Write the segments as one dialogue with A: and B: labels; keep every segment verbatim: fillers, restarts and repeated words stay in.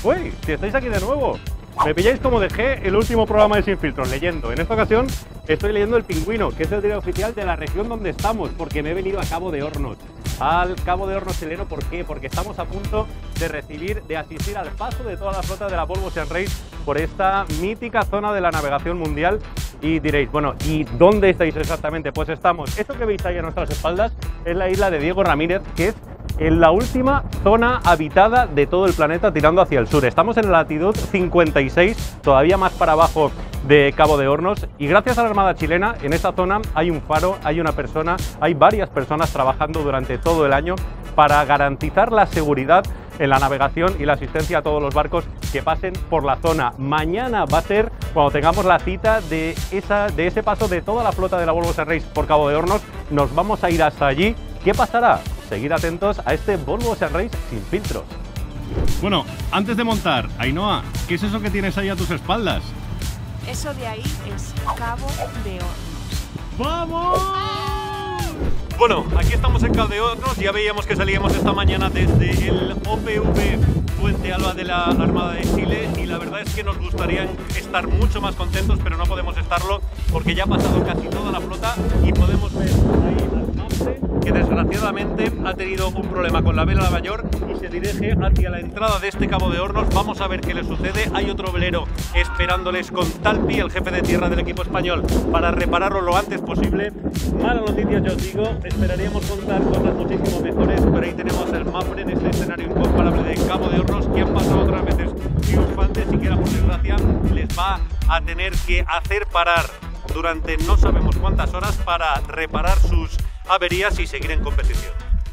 A: Uy, si estáis aquí de nuevo. Me pilláis como dejé el último programa de Sin Filtros, leyendo. En esta ocasión estoy leyendo El Pingüino, que es el diario oficial de la región donde estamos, porque me he venido a Cabo de Hornos. Al Cabo de Hornos chileno, ¿por qué? Porque estamos a punto de recibir, de asistir al paso de toda la flota de la Volvo Ocean Race por esta mítica zona de la navegación mundial. Y diréis, bueno, ¿y dónde estáis exactamente? Pues estamos, esto que veis ahí a nuestras espaldas es la isla de Diego Ramírez, que es en la última zona habitada de todo el planeta tirando hacia el sur. Estamos en la latitud cincuenta y seis, todavía más para abajo de Cabo de Hornos, y gracias a la Armada chilena en esta zona hay un faro, hay una persona, hay varias personas trabajando durante todo el año para garantizar la seguridad en la navegación y la asistencia a todos los barcos que pasen por la zona. Mañana va a ser cuando tengamos la cita de, esa, de ese paso de toda la flota de la Volvo Ocean Race por Cabo de Hornos. Nos vamos a ir hasta allí. ¿Qué pasará? Seguid atentos a este Volvo Ocean Race Sin Filtros. Bueno, antes de montar, Ainhoa, ¿qué es eso que tienes ahí a tus espaldas?
B: Eso de ahí es Cabo de Hornos.
A: ¡Vamos! Bueno, aquí estamos en Cabo de Hornos. Ya veíamos que salíamos esta mañana desde el O P V Puente Alba de la Armada de Chile, y la verdad es que nos gustaría estar mucho más contentos, pero no podemos estarlo porque ya ha pasado casi toda la flota y podemos ver ahí al Mauser, que desgraciadamente ha tenido un problema con la vela mayor y se dirige hacia la entrada de este Cabo de Hornos. Vamos a ver qué le sucede. Hay otro velero esperándoles con Talpi, el jefe de tierra del equipo español, para repararlo lo antes posible. Mala noticia, ya os digo, esperaríamos contar cosas muchísimo mejores, pero ahí tenemos el Mafre en este escenario incomparable de Cabo de Hornos, que han pasado otras veces triunfantes y que ahora, por desgracia, les va a tener que hacer parar durante no sabemos cuántas horas para reparar sus averías y seguir en competición.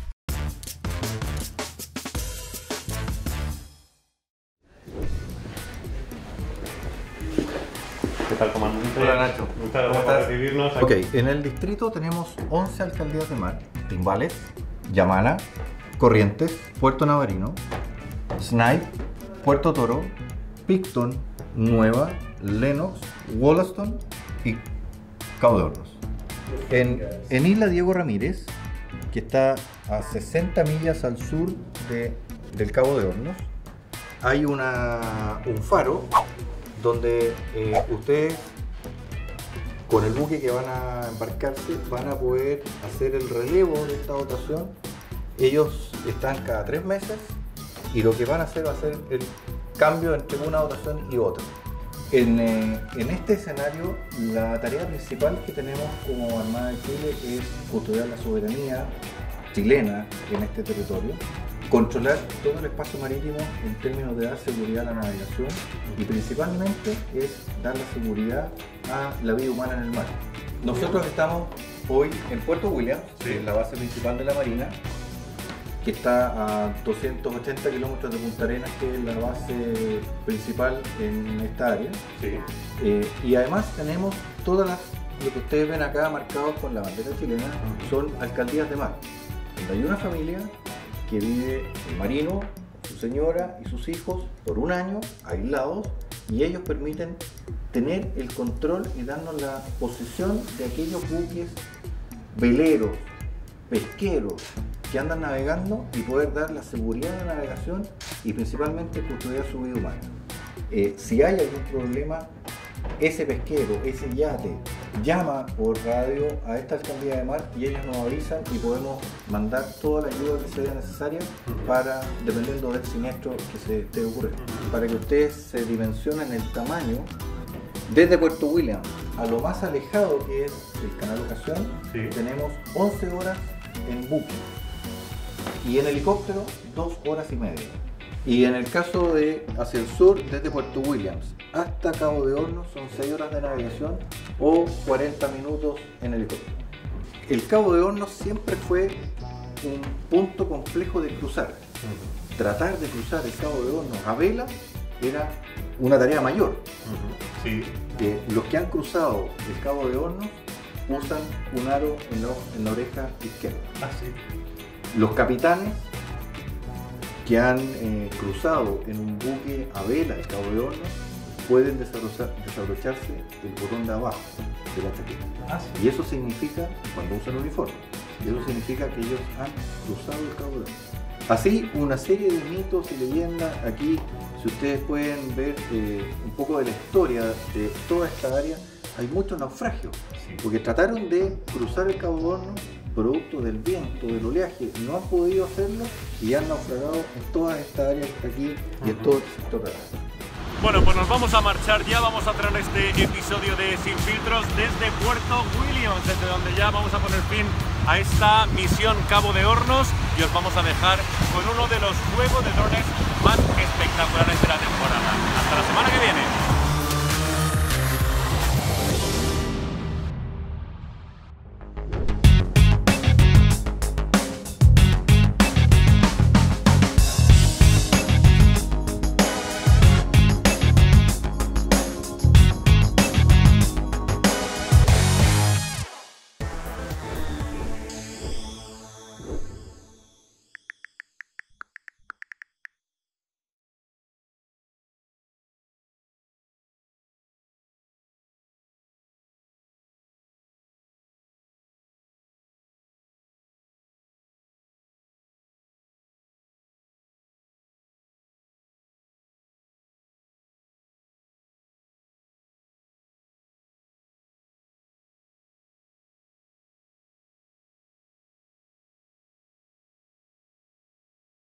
A: ¿Qué tal, comandante?
C: Hola, Nacho.
A: Muchas gracias por recibirnos.
C: Ok, en el distrito tenemos once alcaldías de mar: Timbales, Yamana, Corrientes, Puerto Navarino, Snipe, Puerto Toro, Picton, Nueva, Lenox, Wollaston y Cabo de Hornos. En, en Isla Diego Ramírez, que está a sesenta millas al sur de, del Cabo de Hornos, hay una, un faro donde eh, ustedes, con el buque que van a embarcarse, van a poder hacer el relevo de esta dotación. Ellos están cada tres meses y lo que van a hacer va a ser el cambio entre una dotación y otra. En, eh, en este escenario, la tarea principal que tenemos como Armada de Chile es custodiar la soberanía chilena en este territorio, controlar todo el espacio marítimo en términos de dar seguridad a la navegación, y principalmente es dar la seguridad a la vida humana en el mar. Nosotros estamos hoy en Puerto Williams, sí, que es la base principal de la Marina, que está a doscientos ochenta kilómetros de Punta Arenas, que es la base principal en esta área. Sí. Eh, y además tenemos todas las, lo que ustedes ven acá marcados con la bandera chilena, son alcaldías de mar, donde hay una familia que vive el marino, su señora y sus hijos por un año aislados, y ellos permiten tener el control y darnos la posesión de aquellos buques veleros, pesqueros, que andan navegando, y poder dar la seguridad de la navegación y principalmente custodiar su vida humana. Eh, si hay algún problema, ese pesquero, ese yate, llama por radio a esta alcaldía de mar y ellos nos avisan y podemos mandar toda la ayuda que sea necesaria para, dependiendo del siniestro que se esté ocurriendo. Para que ustedes se dimensionen el tamaño, desde Puerto Williams a lo más alejado que es el Canal Ocasión, sí, tenemos once horas en buque, y en helicóptero dos horas y media. Y en el caso de hacia el sur, desde Puerto Williams hasta Cabo de Hornos, son seis horas de navegación o cuarenta minutos en helicóptero. El Cabo de Hornos siempre fue un punto complejo de cruzar. Uh-huh. Tratar de cruzar el Cabo de Hornos a vela era una tarea mayor. Uh-huh. Sí. Eh, los que han cruzado el Cabo de Hornos usan un aro en la, en la oreja izquierda. Ah, sí. Los capitanes que han eh, cruzado en un buque a vela el Cabo de Hornos pueden desabrocharse el botón de abajo de la chaqueta. Ah, sí. Y eso significa, cuando usan uniforme, y eso significa que ellos han cruzado el Cabo de Hornos. Así, una serie de mitos y leyendas. Aquí, si ustedes pueden ver eh, un poco de la historia de toda esta área, hay muchos naufragios, sí. porque trataron de cruzar el Cabo de Hornos, producto del viento, del oleaje, no han podido hacerlo y han naufragado en toda esta área que está aquí y en todo el sector de la área.
A: Bueno, pues nos vamos a marchar ya, vamos a traer este episodio de Sin Filtros desde Puerto Williams, desde donde ya vamos a poner fin a esta misión Cabo de Hornos y os vamos a dejar con uno de los juegos de drones más espectaculares de la temporada. Hasta la semana que viene.